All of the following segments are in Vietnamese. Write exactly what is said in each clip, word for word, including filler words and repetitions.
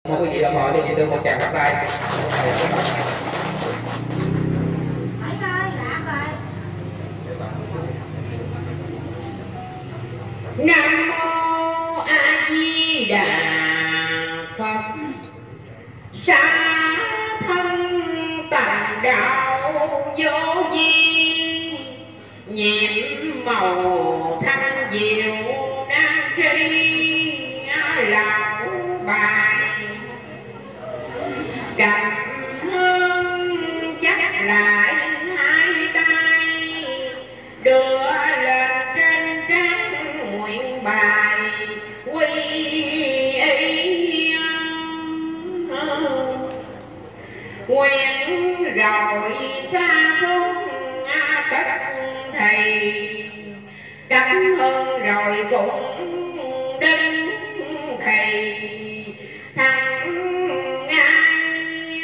Một quý vị đồng hội cho chị Tương một tràng pháo tay. Nam mô A Di Đà Phật. Sa thân tạng đạo vô vi, nhiệm màu thanh diệu nam tri lão bài. Cầm hương chắc lại hai tay, đưa lên trên trán nguyện bài quy y. Nguyện rồi xa xuống tất thầy, cắm hương rồi cũng đứng thầy thằng ngay.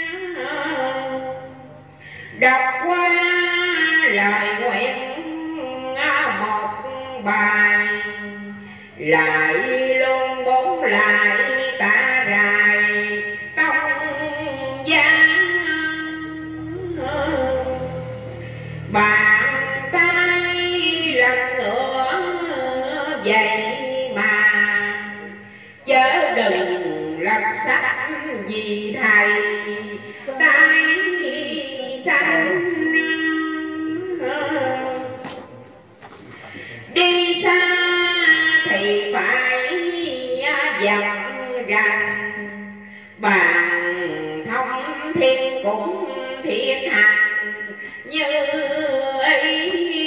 Đọc qua lời nguyện một bài, lại luôn bốn lại tạ rài tông giá. Bàn tay lần nữa vậy mà, chớ đừng lật sách vì thầy tay xanh. Đi xa thì phải dặn rằng, bàn thông thiên cũng thiện hành như ấy.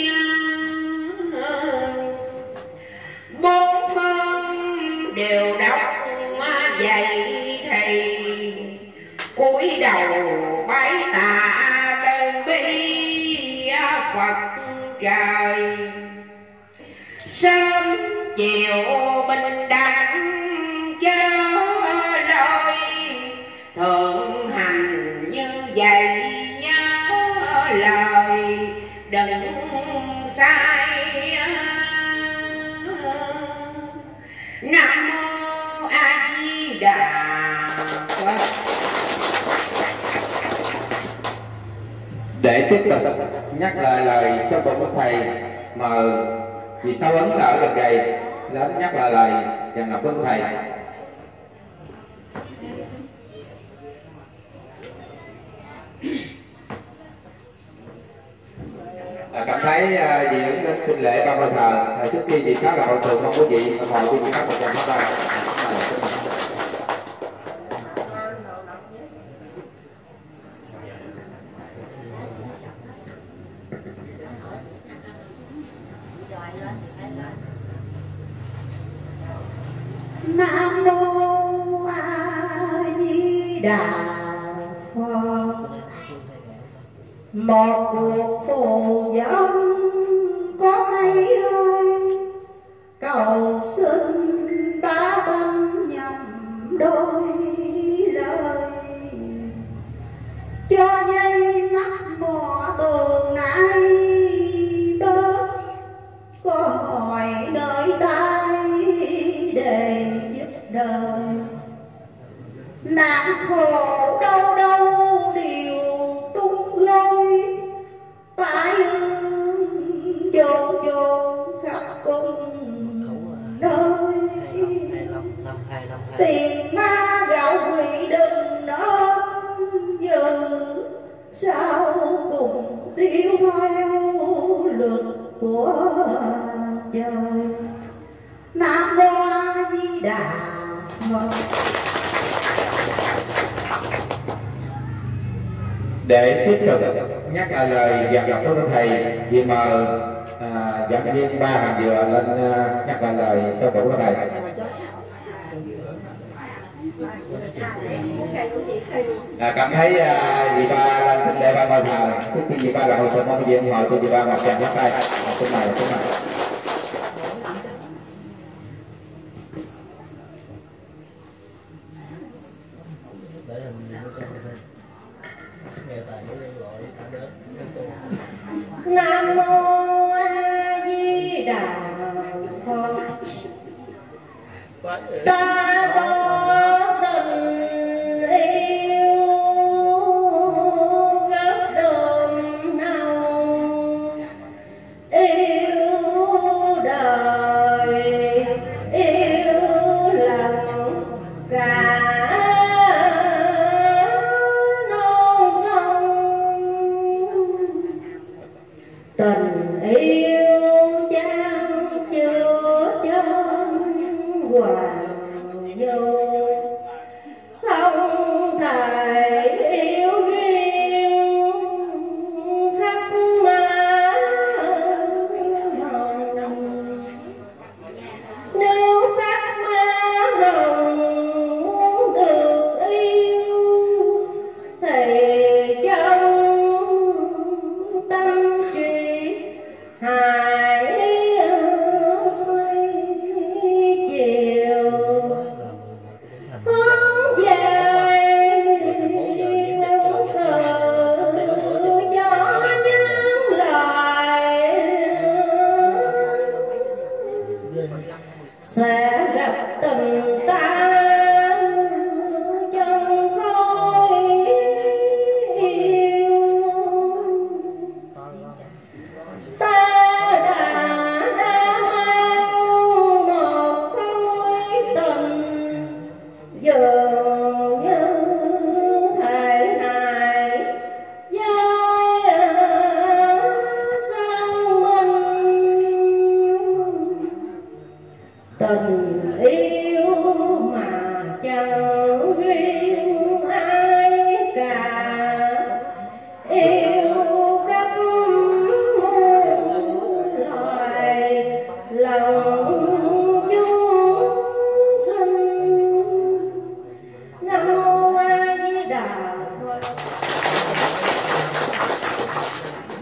Bốn phương đều đọc vậy thì, cúi đầu bái tạ từ bi Phật trời. Sớm chiều bình đẳng chớ lôi, thượng hành như vậy nhớ lời đừng sai. Nam mô A Di Đà Phật. Để tiếp tục nhắc lại lời trong tụng của thầy, mời vì sao ấn là ở gần đây lớn nhắc lại lời dàn ngọc của thầy. À, cảm thấy uh, vị ứng kinh lễ ba mươi thờ. Thời trước khi vị sáu là hội thường, mong quý vị ngồi quý vị hát một tràng pháo tay. Nam mô A Di Đà Phật. Một cuộc phù dân có mấy ơi, cầu xin ba tánh nhầm đôi lời, cho dây mắt mò tường nay bớt, có hỏi nơi tay để giúp đời. Nạn khổ đâu đâu đều tung lôi, tai ương chôn chôn khắp cùng nơi. Tiền ma gạo quỷ đừng nên dự, sao cùng tiêu theo luật của trời. Nam mô A Di Đà Phật. Để tiếp tục nhắc lại lời dàn ngọc của thầy, vì mời à, giảng viên ba hàng dừa lên à, nhắc lại lời trong tụng của thầy. À, cảm thấy à, vị ba lên thỉnh lễ ba mươi thờ. Trước khi vị ba làm hồi sự, mong quý vị ủng hộ cho vị ba một tràng pháo tay. Xin mời, xin mời. Nam mô A Di Đà Phật. Ta có tình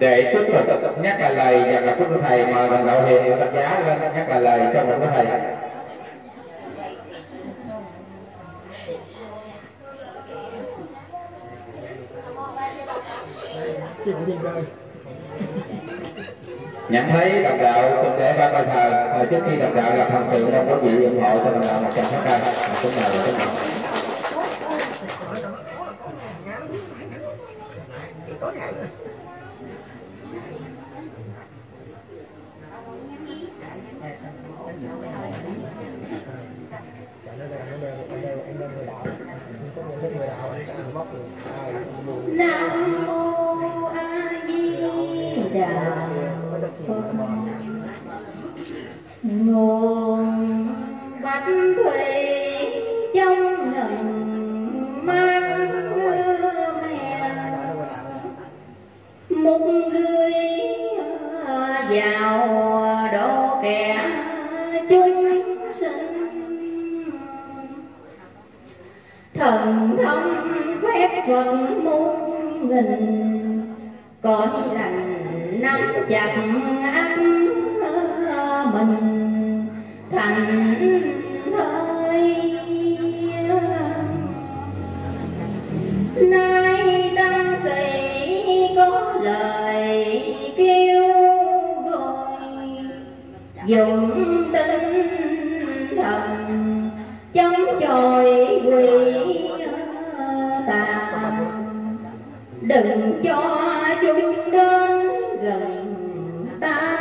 Để tiếp tục nhắc lại lời dặn dò của thầy, mời đồng đạo Hiền và tác giá lên nhắc lại lời cho mình của thầy. Nhận thấy đồng đạo từng để ba bài thờ trước khi đồng đạo làm thần sự trong có vị ủng hộ cho đồng đạo một trăm phát tay. Xin mời xin mời. Nam mô A Di Đà Phật. Nguồn bạch thủy trong ngần mắt mẹ, một người vào độ kẻ chúng sinh, thần thông phép Phật muôn nghìn, cõi lành nắm chặt áp mình thành thơi. Nay tăng sĩ có lời kêu gọi, dùng tinh thần chống chọi quỷ tà, đừng cho chúng đến gần ta.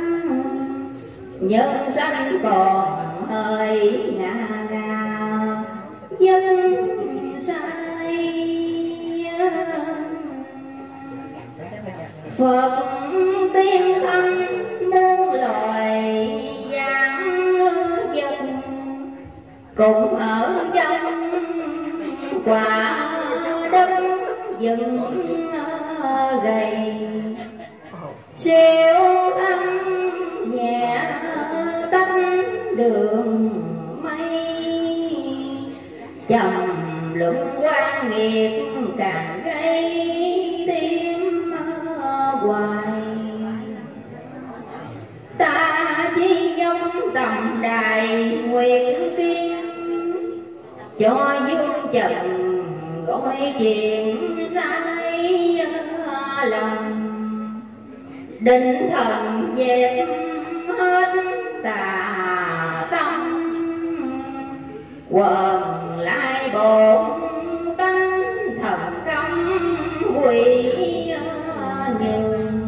Nhân sanh còn hơi ngà ngà dân sai, Phật tiên thân muôn loài gian vật, cùng ở trong quả đất dựng gầy. Siêu âm nhẹ tách đường mây, trầm luận quan nghiệt càng gây thêm hoài. Ta chỉ giống tầm đài nguyệt tiên, cho dương trần gọi chuyện sai lòng. Định thần dẹp hết tà tâm, quần lại bổn tánh thần cấm quỷ nhường.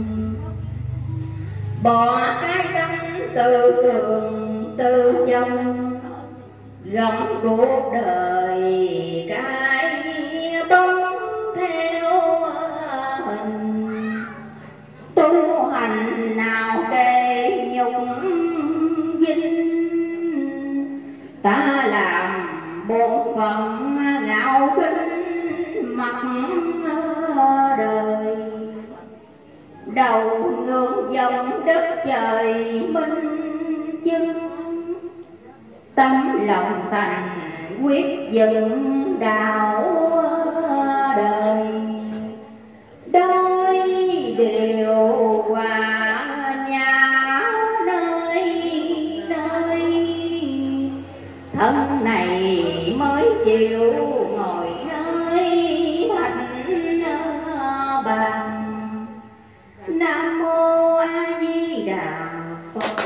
Bỏ cái tâm tự cường tự trọng, gắn cuộc đời cái bóng theo hình. Tu hành nào để nhục dinh, ta làm bổn phận ngạo khinh mặt đời. Đầu ngược dòng đất trời minh chứng, tấm lòng thành quyết dựng đạo đời. Đôi điều hòa nhà nơi nơi, thân này mới chịu ngồi nơi thánh bàn. Nam mô A Di Đà Phật.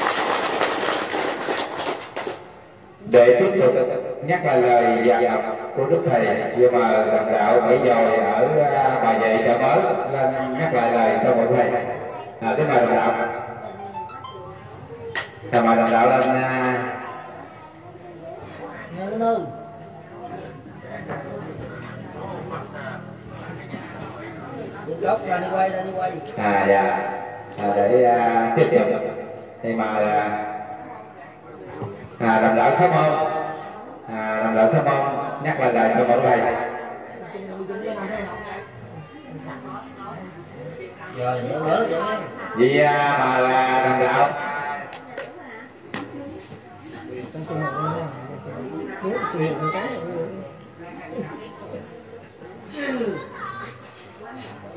Để tiếp tục nhắc lại lời dặn dò của Đức Thầy, vừa mà đồng đạo bảy dồi ở bài dạy chợ mới lên nhắc lại lời cho mọi thầy. À, cái mời đồng đạo, à, mời đồng đạo lên. Góc ra đi quay, ra đi quay. À dạ, à, để uh, tiếp tục thì mà à, đồng đạo Sám Môn, à, đồng đạo Sám Môn nhắc lại lời cho mọi thầy. Rồi nhớ nhớ vậy. Vì à, mà là đồng đạo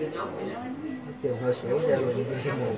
Trường hơi xỉu cho mình đi xem mù.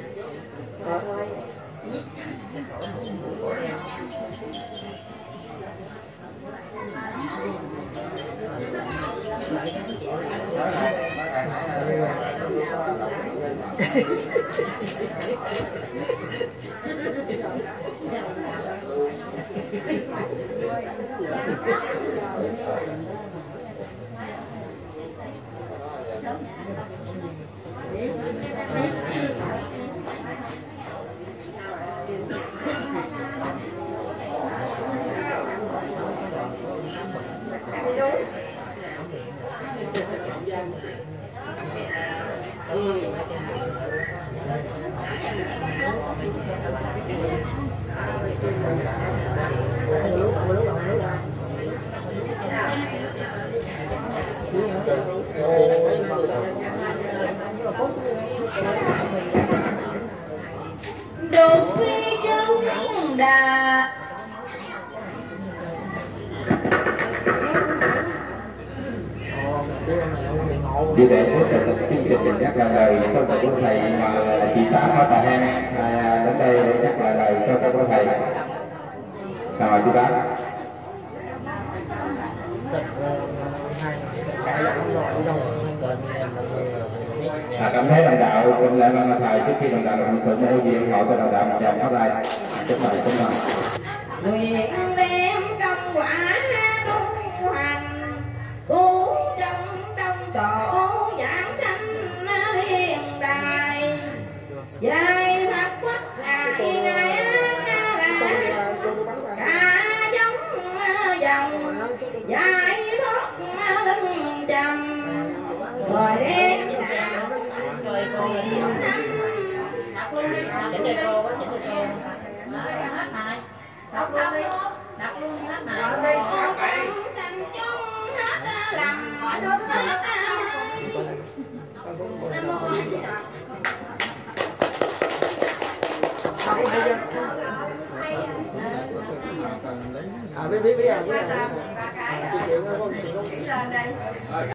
Được khi trống đà Vì để tiếp tục chương trình mình nhắc lại lời cho một của thầy mà chị Tám ở Tà Hang à, đến đây để nhắc lại lời cho các của thầy. Rồi chị Tám. À, cảm thấy đồng đạo cùng lại bằng thầy trước khi đồng đạo làm sự mô diện hỏi cho đồng đạo một dòng có tay. Chúc mừng, chúc mừng. nguyện đem công quả tu hành cứu trong trong tổ giảng sanh liên đài giai pháp quốc ngài ngài là cả giống dòng giải thoát linh trầm rồi đem đạo rồi niệm thăm đọc luôn đi đọc luôn đi hết này đọc luôn đi đọc luôn hết này con thành chung hết làm mọi thứ hết Nam mô A Di Đà À biết biết biết à biết à. ba cái à. Chỉ lên đây